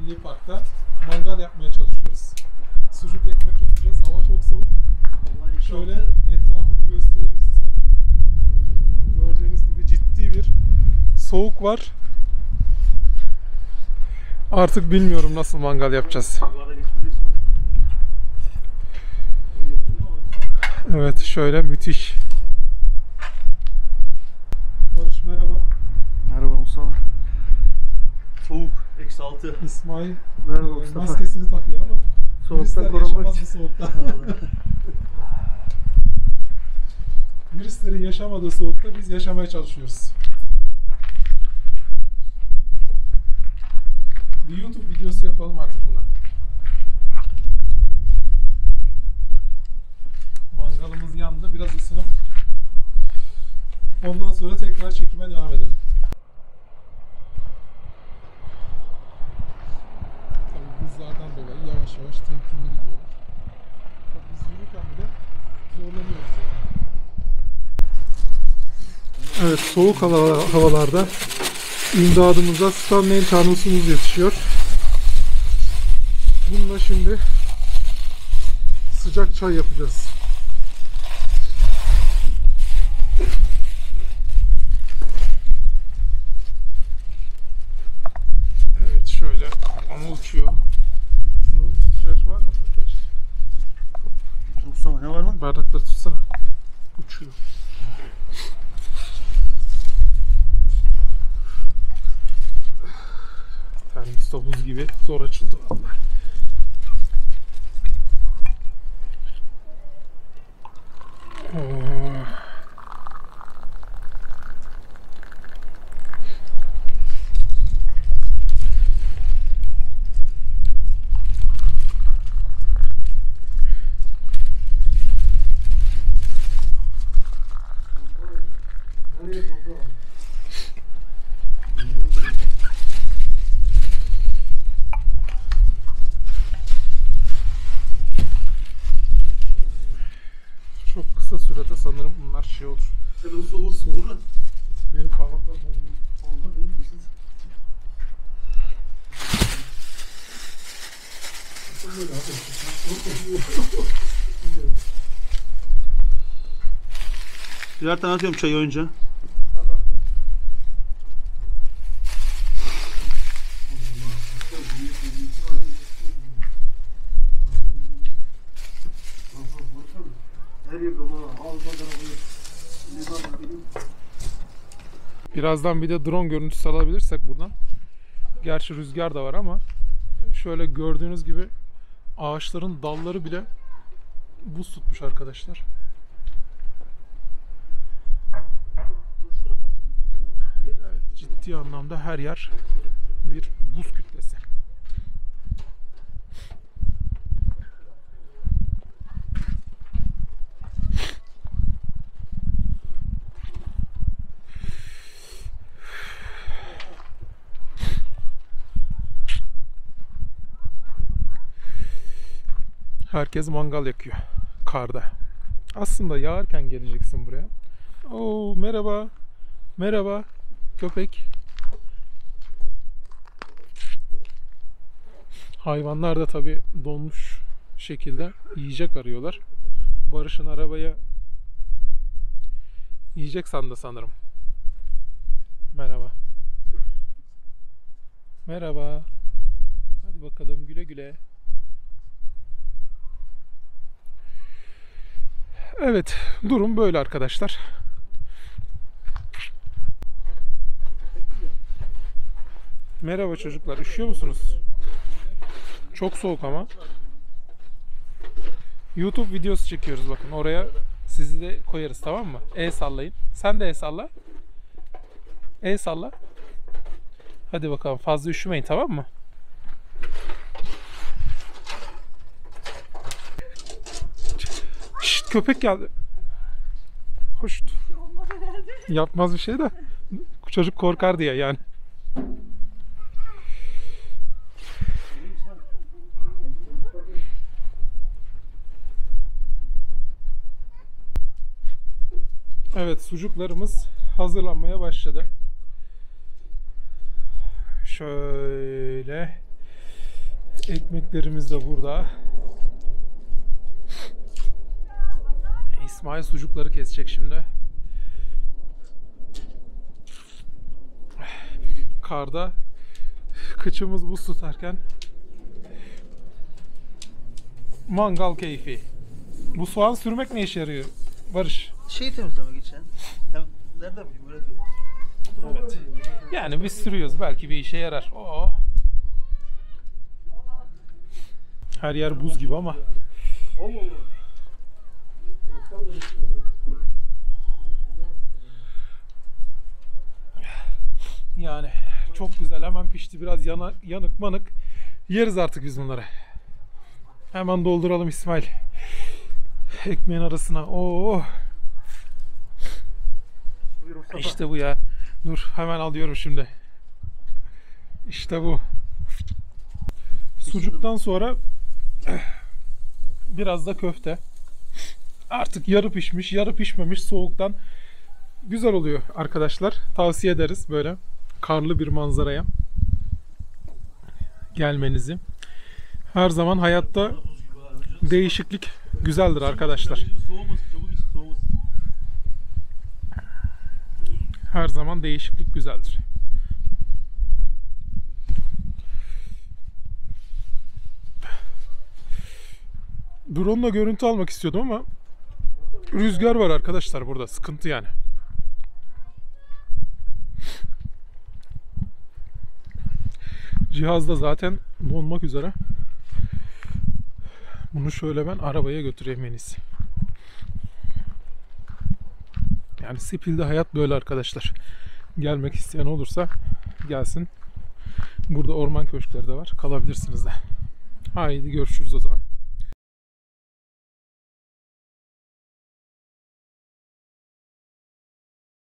Milli Park'ta mangal yapmaya çalışıyoruz. Sucuk ekmek yapacağız. Hava çok soğuk. Şöyle etrafı bir göstereyim size. Gördüğünüz gibi ciddi bir soğuk var. Artık bilmiyorum nasıl mangal yapacağız. Evet, şöyle müthiş. Barış merhaba. Merhaba Mustafa. Soğuk. -6. İsmail Merhaba Mustafa. maskesini takıyor ama Soğuktan virüsler korunmak yaşamaz için. bu soğukta. Virüslerin yaşamadığı soğukta biz yaşamaya çalışıyoruz. Bir YouTube videosu yapalım artık buna. Mangalımız yandı. Biraz ısınıp ondan sonra tekrar çekime devam edelim. Tabii buzlardan dolayı yavaş yavaş temkinli gidiyorlar. Tabii biz yürürken bile zorlanıyoruz yani. Evet, soğuk havalarda imdadımıza Stanley Charles'umuz yetişiyor. Bununla şimdi sıcak çay yapacağız. Evet, şöyle ama uçuyor. Şunu tutacak var mı arkadaşlar? Mustafa ne var lan? Bardakları tutsana. Uçuyor. Termos da buz gibi zor açıldı vallahi. Oh. Çok kısa sürede sanırım bunlar şey olur. Sen soğuk mu? Benim parmaklarım Birer tane atıyorum çayı önce. Birazdan bir de drone görüntüsü alabilirsek buradan. Gerçi rüzgar da var ama şöyle gördüğünüz gibi ağaçların dalları bile buz tutmuş arkadaşlar. Evet, ciddi anlamda her yer bir buz kütlesi. Herkes mangal yakıyor karda. Aslında yağarken geleceksin buraya. Oo, merhaba. Merhaba köpek. Hayvanlar da tabii donmuş şekilde yiyecek arıyorlar. Barış'ın arabaya yiyecek sandı sanırım. Merhaba. Merhaba. Hadi bakalım güle güle. Evet, durum böyle arkadaşlar. Merhaba çocuklar, üşüyor musunuz? Çok soğuk ama. YouTube videosu çekiyoruz bakın. Oraya sizi de koyarız, tamam mı? El sallayın. Sen de el salla. El salla. Hadi bakalım, fazla üşümeyin, tamam mı? Şşt, köpek geldi. Hoş. Yapmaz bir şey de. Çocuk korkar diye yani. Evet, sucuklarımız hazırlanmaya başladı. Şöyle Ekmeklerimiz de burada. İsmail sucukları kesecek şimdi. Karda kıçımız buz tutarken mangal keyfi. Bu soğan sürmek ne işe yarıyor Barış? Temizlemek için. Nereden bileyim öyle diyor. Evet. Yani biz sürüyoruz, belki bir işe yarar. Oo. Her yer buz gibi ama. Yani çok güzel, hemen pişti, biraz yanık manık. Yeriz artık biz bunları. Hemen dolduralım İsmail. Ekmeğin arasına. Oo. İşte bu ya. Dur hemen alıyorum şimdi. İşte bu. Sucuktan sonra biraz da köfte. Artık yarı pişmiş, yarı pişmemiş, soğuktan güzel oluyor arkadaşlar. Tavsiye ederiz böyle karlı bir manzaraya gelmenizi. Her zaman hayatta değişiklik güzeldir arkadaşlar. Her zaman değişiklik güzeldir. Drone'la görüntü almak istiyordum ama rüzgar var arkadaşlar, burada sıkıntı yani. Cihaz da zaten donmak üzere. Bunu şöyle ben arabaya götüreyim en iyisi. Yani Spil'de hayat böyle arkadaşlar. Gelmek isteyen olursa gelsin. Burada orman köşkleri de var. Kalabilirsiniz de. Haydi görüşürüz o zaman.